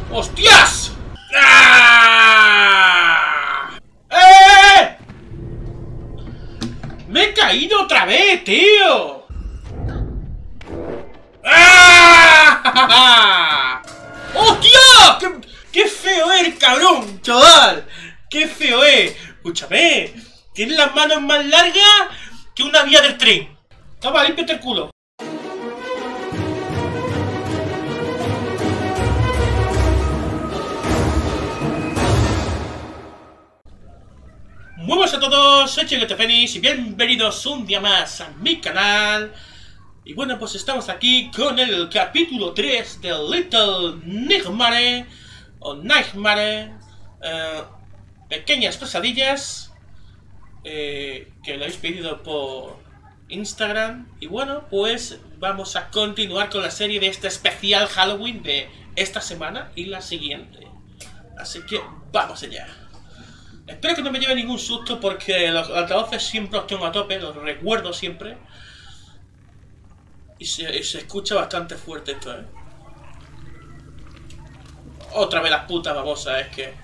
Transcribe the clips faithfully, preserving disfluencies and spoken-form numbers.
¡Hostias! ¡Ah! ¡Eh! ¡Me he caído otra vez, tío! ¡Ah! ¡Hostia! ¡Qué, qué feo es el cabrón, chaval! ¡Qué feo es! Escúchame, tienes las manos más largas que una vía del tren. Toma, límpiate el culo. Muy buenas a todos, soy ChegoTeFenix y bienvenidos un día más a mi canal. Y bueno, pues estamos aquí con el capítulo tres de Little Nightmare o Nightmare, eh, pequeñas pesadillas, eh, que lo habéis pedido por Instagram. Y bueno, pues vamos a continuar con la serie de este especial Halloween de esta semana y la siguiente. Así que vamos allá. Espero que no me lleve ningún susto porque los altavoces siempre los tengo a tope, los recuerdo siempre. Y se, y se escucha bastante fuerte esto, ¿eh? Otra vez las putas babosas, es que...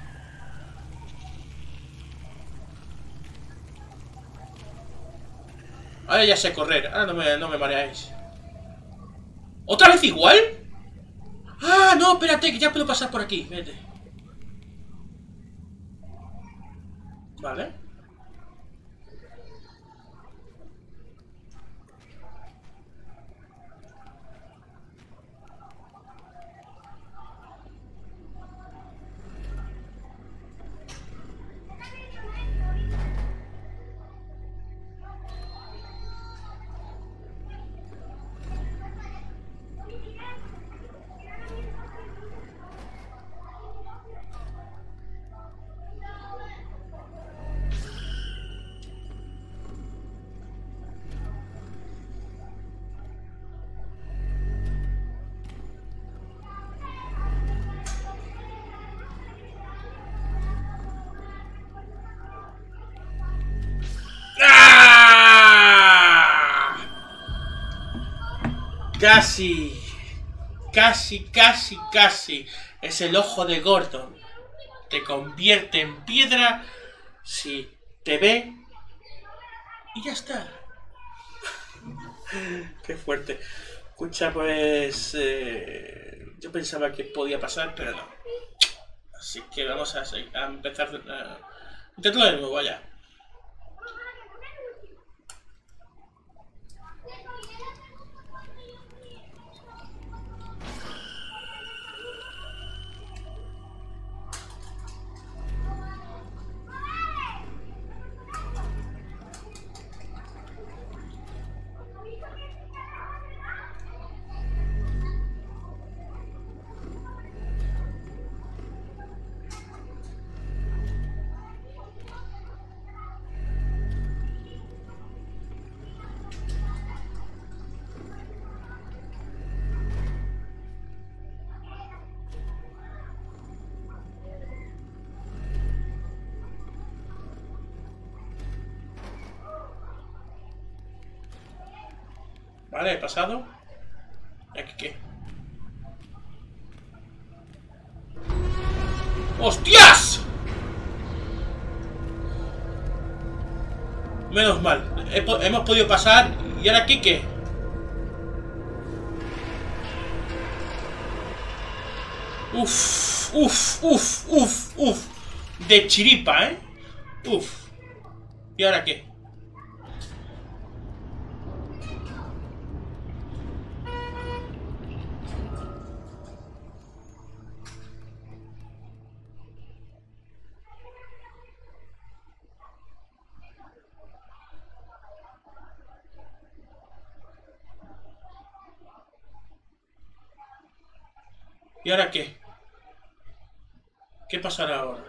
Ahora ya sé correr, ahora no me, no me mareáis. ¿Otra vez igual? Ah, no, espérate, que ya puedo pasar por aquí, vete. Vale. Casi, casi, casi, casi. Es el ojo de Gordon. Te convierte en piedra si te ve y ya está. Qué fuerte. Escucha, pues... Eh, yo pensaba que podía pasar, pero no. Así que vamos a, a empezar... A, intentarlo de nuevo, vaya. Vale, he pasado. ¿Y aquí qué? ¡Hostias! Menos mal. He po hemos podido pasar. ¿Y ahora aquí qué? Uf, uf, uf, uf, uf. De chiripa, ¿eh? Uf. ¿Y ahora qué? ¿Y ahora qué? ¿Qué pasará ahora?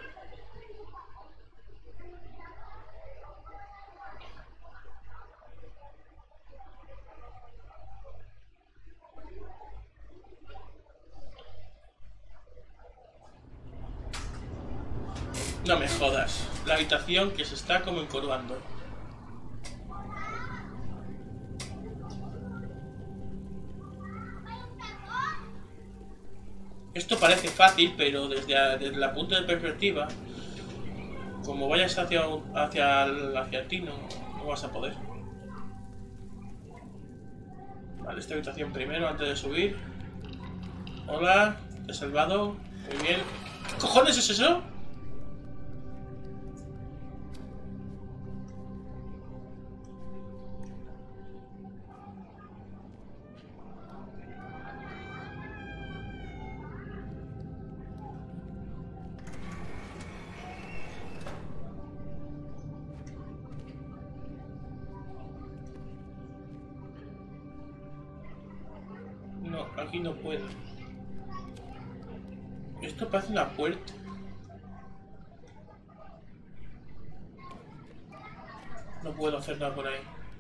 No me jodas. La habitación que se está como encorvando. Esto parece fácil, pero desde, a, desde la punta de perspectiva, como vayas hacia, hacia, hacia ti, no, no vas a poder. Vale, esta habitación primero, antes de subir. Hola, te he salvado. Muy bien. ¿Qué cojones es eso? No, aquí no puedo. Esto parece una puerta. No puedo hacer nada por ahí.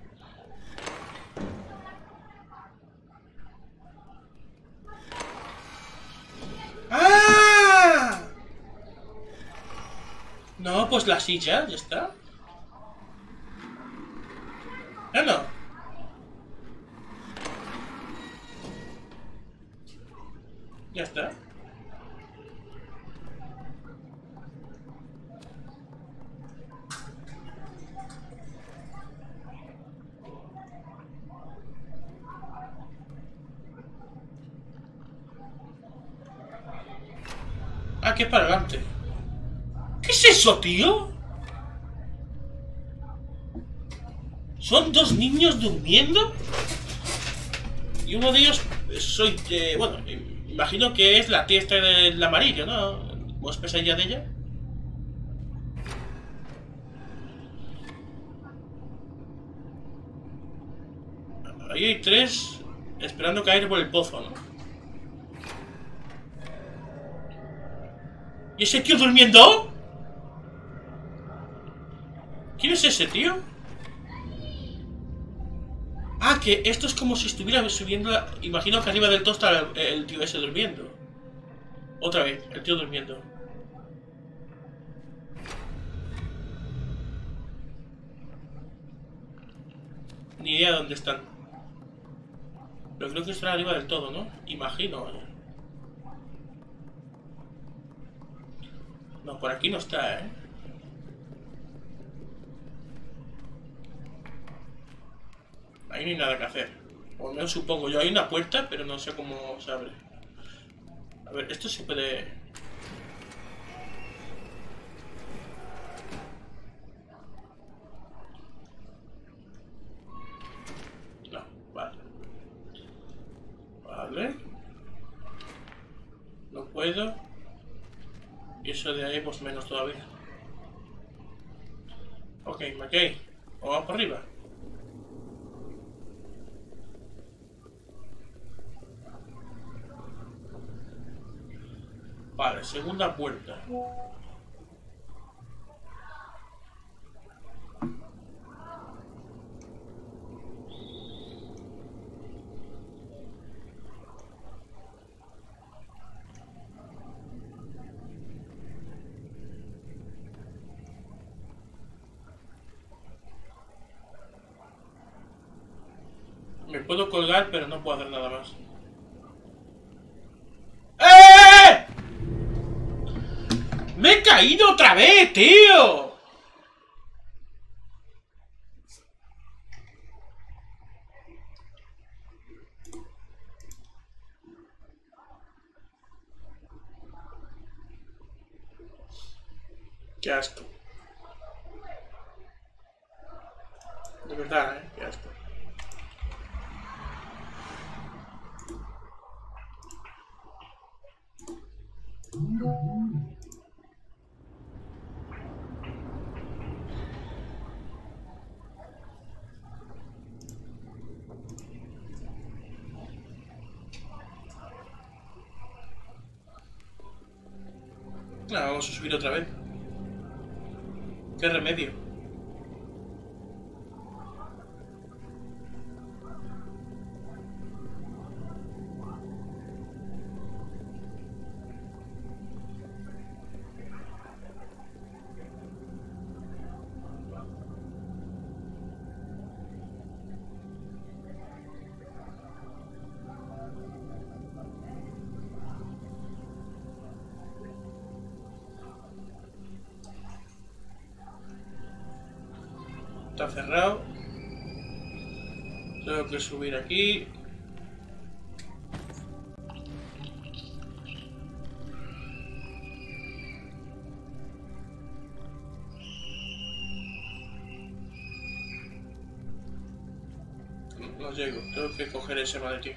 ¡Ah! No, pues la silla, ya está. ¿Ya no? Ya está. Ah, que es para adelante. ¿Qué es eso, tío? ¿Son dos niños durmiendo? Y uno de ellos soy... Eh, bueno, imagino que es la tía esta del amarillo, ¿no? ¿Vos pensáis ya de ella? Ahí hay tres esperando caer por el pozo, ¿no? ¿Y ese tío durmiendo? ¿Quién es ese tío? Ah, que esto es como si estuviera subiendo... La... Imagino que arriba del todo está el, el tío ese durmiendo. Otra vez, el tío durmiendo. Ni idea de dónde están. Pero creo que están arriba del todo, ¿no? Imagino, ¿eh? No, por aquí no está, ¿eh? Ahí no hay nada que hacer. O al menos supongo yo. Hay una puerta, pero no sé cómo se abre. A ver, esto se puede... No, vale. Vale. No puedo. Y eso de ahí, pues menos todavía. Ok, McKay. O vamos por arriba. Vale, segunda puerta. Me puedo colgar, pero no puedo hacer nada más. ¡Eh! ¡Me he caído otra vez, tío! Qué asco. De verdad, eh, qué asco. Ah, vamos a subir otra vez. ¿Qué remedio? está cerrado. Tengo que subir aquí. No llego, tengo que coger ese maletín.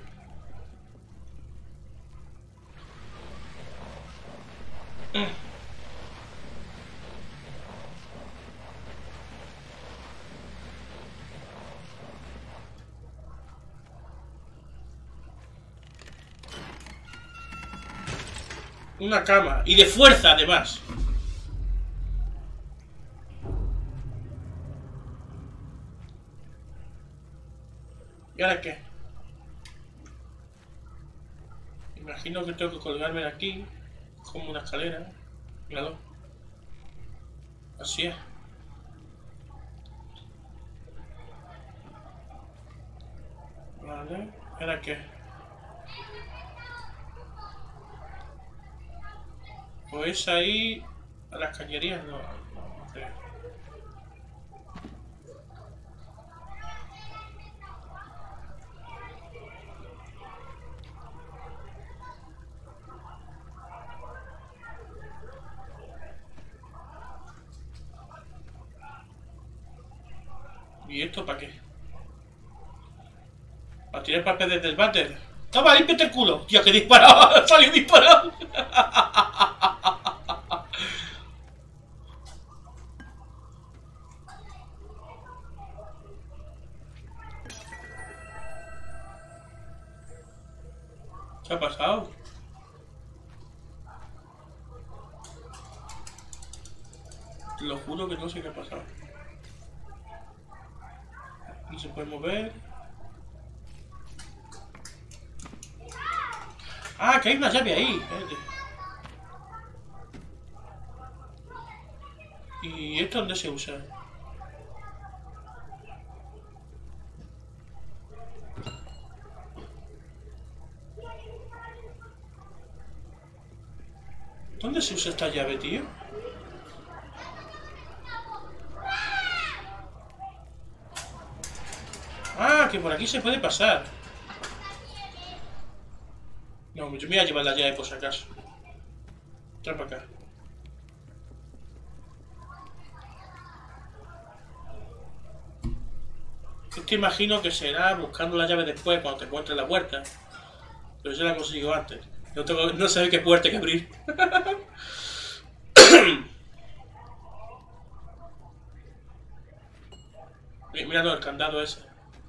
Una cama, y de fuerza además. ¿Y ahora qué? Imagino que tengo que colgarme de aquí, como una escalera. Claro. Así es. Vale, ¿y ahora qué? Pues ahí a las cañerías no, no, no creo. ¿Y esto para qué? ¿Para tirar papel desde el váter? ¡Toma, límpiate el culo! ¡Tío, que disparado! ¡Salió disparado! ¿Qué ha pasado? Te lo juro que no sé qué ha pasado. No se puede mover. Ah, que hay una llave ahí. Espérate. ¿Y esto dónde se usa? ¿Dónde se usa esta llave, tío? Ah, que por aquí se puede pasar. No, yo me voy a llevar la llave por si acaso. Trae para acá. Yo te imagino que será buscando la llave después cuando te encuentres la puerta. Pero yo la consigo antes. No, tengo, no sé qué puerta hay que abrir. Mira el candado ese.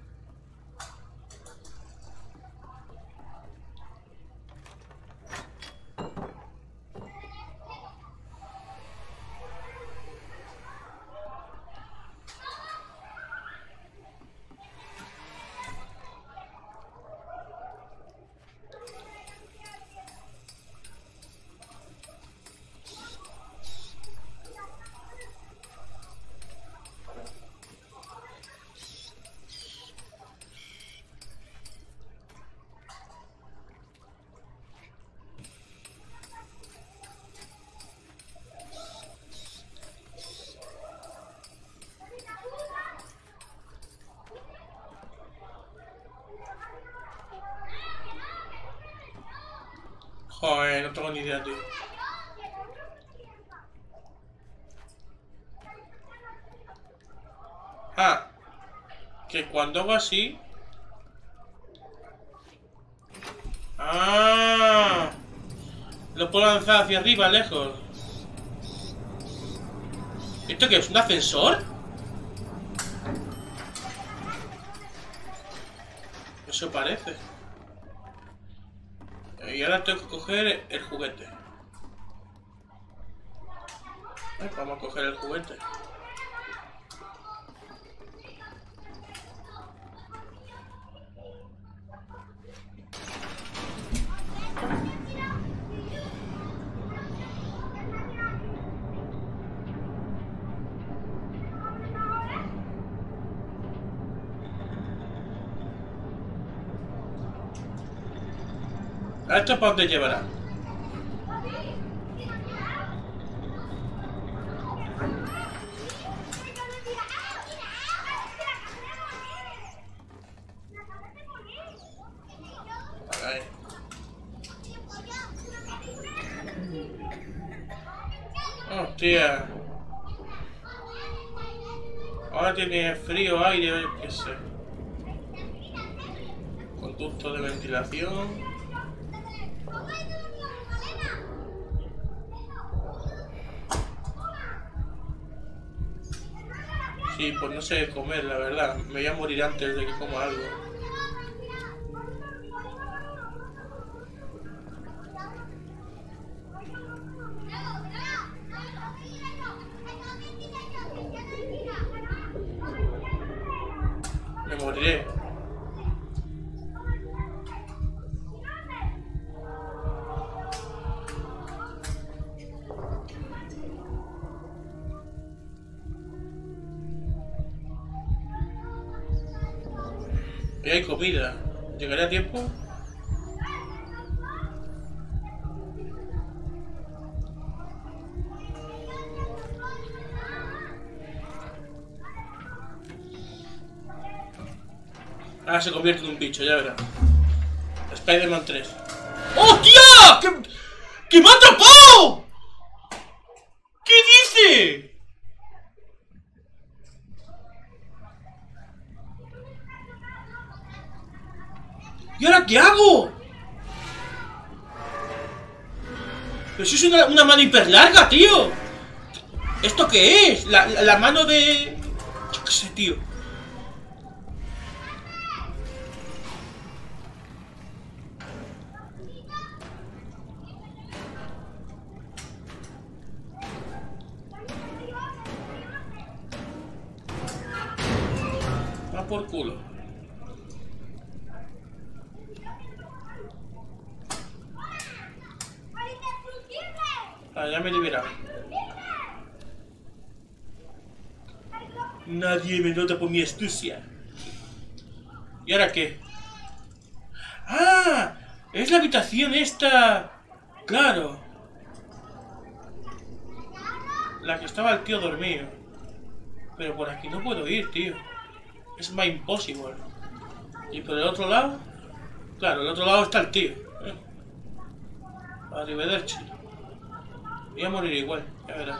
Joder, no tengo ni idea, tío. Ah, que cuando hago así... Ah, lo puedo lanzar hacia arriba, lejos. ¿Esto qué es? ¿Un ascensor? Eso parece. Y ahora tengo que coger el juguete. Eh, vamos a coger el juguete. ¿A esto para dónde llevará? Hostia. Ahora tiene frío, aire, qué sé. Conducto de ventilación. Sí, pues no sé comer, la verdad. Me voy a morir antes de que coma algo. Me moriré. Y hay comida. ¿Llegaré a tiempo? Ah, se convierte en un bicho, ya verás. Spider-Man tres. ¡Hostia! ¡Que, que me ha atrapado! ¿Qué dice? ¿Y ahora qué hago? Pero eso es una, una mano hiper larga, tío. ¿Esto qué es? La, la, la mano de... Yo qué sé, tío. Va por culo. Ah, ya me he liberado. Nadie me nota por mi astucia. ¿Y ahora qué? ¡Ah! Es la habitación esta. Claro. La que estaba el tío dormido. Pero por aquí no puedo ir, tío. Es más imposible. ¿Y por el otro lado? Claro, el otro lado está el tío. ¿Eh? Arrivederci. Voy a morir igual, ya verás.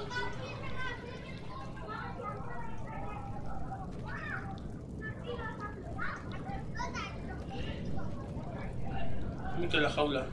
Mete la jaula.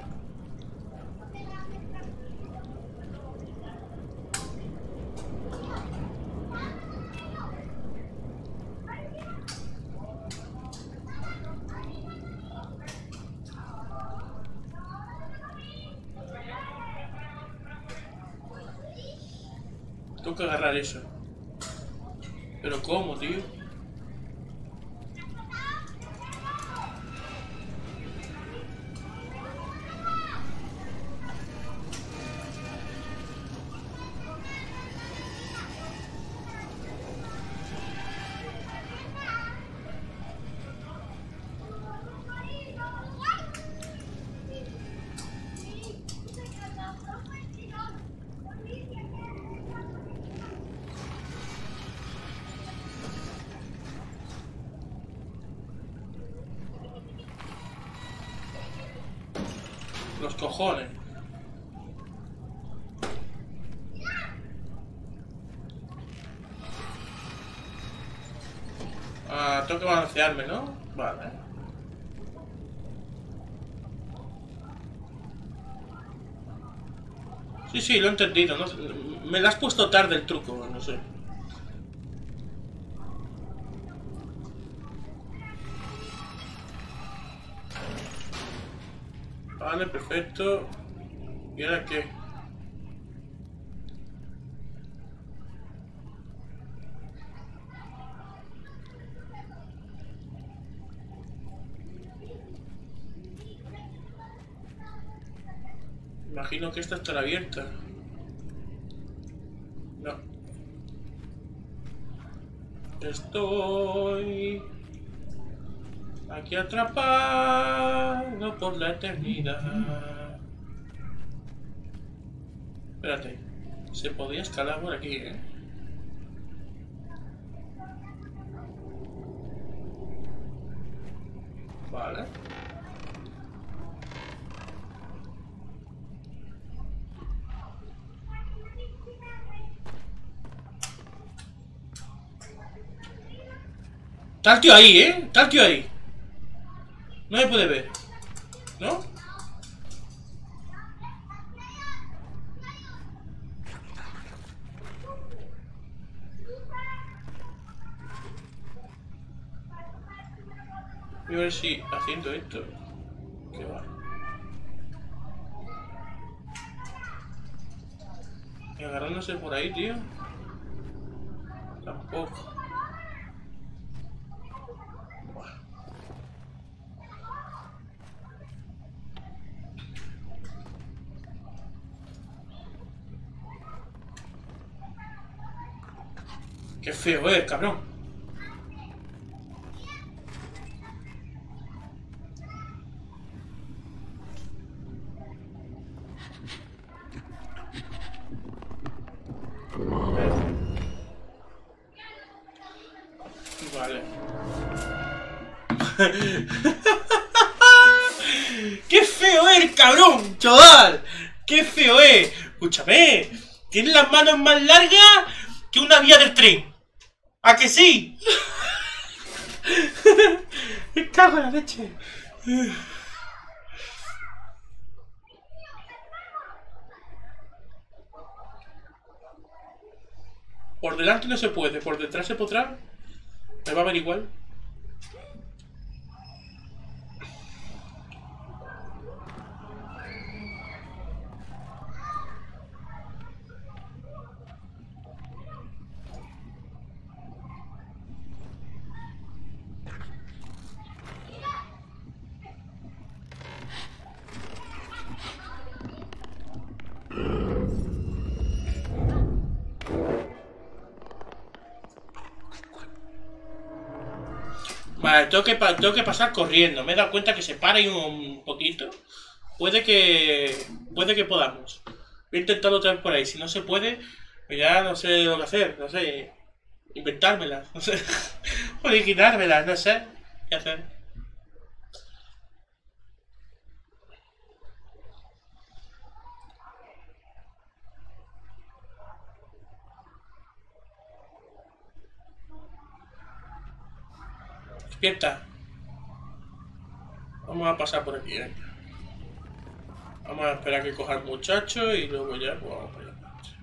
Tengo que agarrar eso. ¿Pero cómo, tío? Los cojones. Ah, tengo que balancearme, ¿no? Vale. Sí, sí, lo he entendido, ¿no? Me lo has puesto tarde el truco, no sé. Vale, perfecto. ¿Y ahora qué? Imagino que esta estará abierta. No. Estoy aquí atrapado por la eternidad. Espérate. Se podía escalar por aquí, ¿eh? Vale. Está el tío ahí, ¿eh? Está el tío ahí. No se puede ver, ¿no? Voy a ver si haciendo esto. ¿Qué va? Y agarrándose por ahí, tío. Tampoco. Qué feo es, cabrón. Vale. ¡Qué feo es, cabrón! ¡Chaval! ¡Qué feo es! Escúchame, tiene las manos más largas que una vía del tren. ¿A que sí? Me cago en la leche. Por delante no se puede, por detrás se podrá. Me va a ver igual. Vale, tengo que, tengo que pasar corriendo. Me he dado cuenta que se para ahí un poquito. Puede que... Puede que podamos. Voy a intentarlo otra vez por ahí. Si no se puede, pues ya no sé lo que hacer. No sé. Inventármelas. No sé. Originármelas. No sé qué hacer. Despierta. Vamos a pasar por aquí, ¿eh? Vamos a esperar a que coja el muchacho y luego ya pues vamos para allá.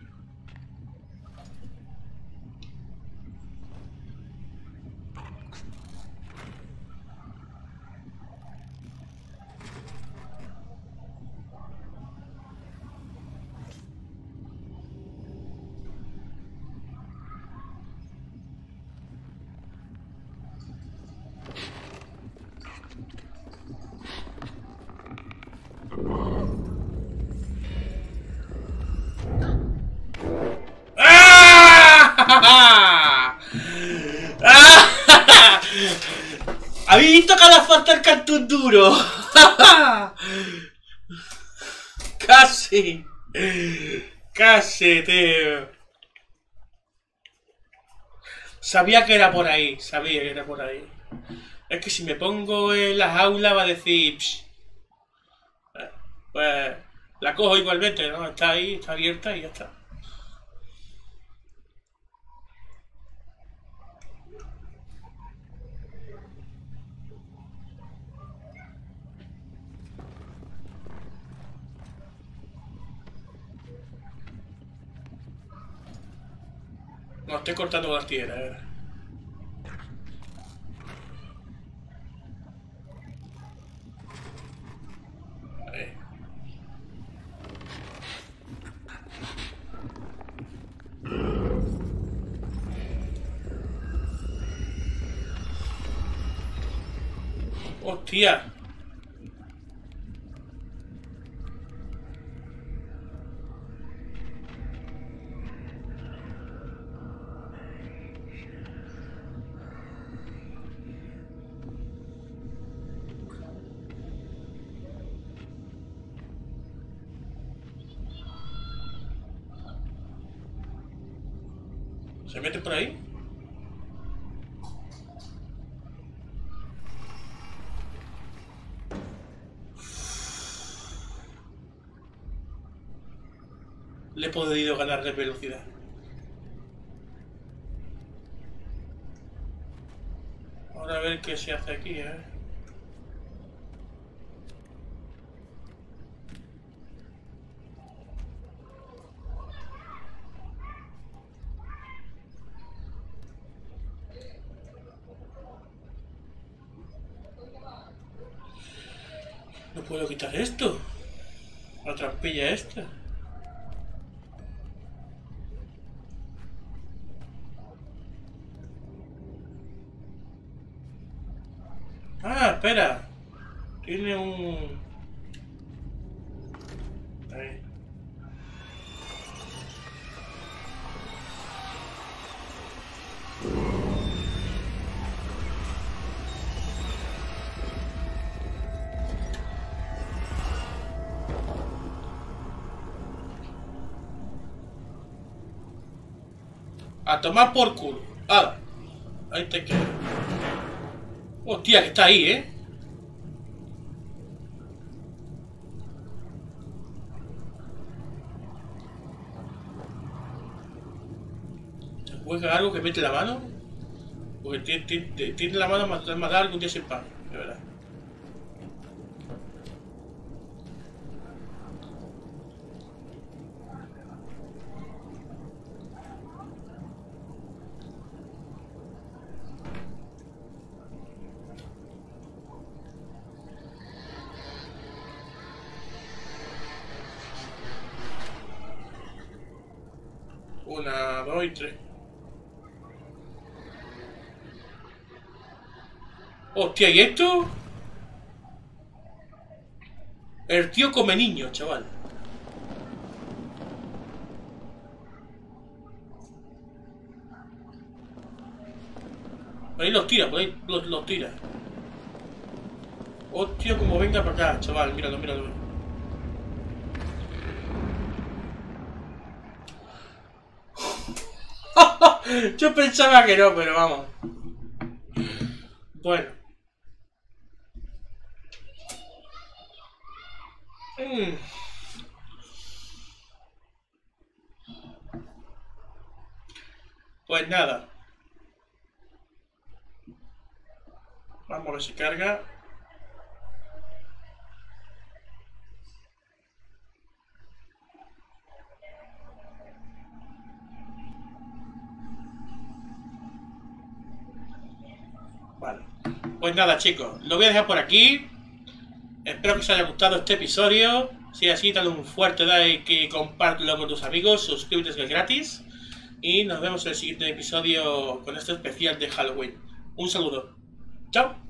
¿Habéis visto que le falta el cartón duro? Casi. Casi, tío. Sabía que era por ahí. Sabía que era por ahí. Es que si me pongo en las aulas va a decir... Psh. Pues la cojo igualmente, ¿no? Está ahí, está abierta y ya está. No, estoy cortando con las tijeras, eh. Ahí. ¡Hostia! ¿Se mete por ahí? Le he podido ganar de velocidad. Ahora a ver qué se hace aquí, ¿eh? No puedo quitar esto. La trampilla esta. Ah, espera. Tiene un... Ahí. A tomar por culo. Ah, ahí te quedas. Hostia, que está ahí, ¿eh? ¿Te juega algo que mete la mano? Porque tiene, tiene, tiene la mano más, más larga que un día sin pan, de verdad. Una, dos y tres. Hostia, ¿y esto? El tío come niños, chaval. Por ahí los tira, por ahí los, los tira. Hostia, como venga para acá, chaval. Míralo, míralo. Yo pensaba que no, pero vamos. Bueno. Mm. Pues nada. Vamos a ver si carga. Vale. Pues nada, chicos. Lo voy a dejar por aquí. Espero que os haya gustado este episodio. Si es así, dale un fuerte like y compártelo con tus amigos. Suscríbete, que es gratis. Y nos vemos en el siguiente episodio con este especial de Halloween. Un saludo. Chao.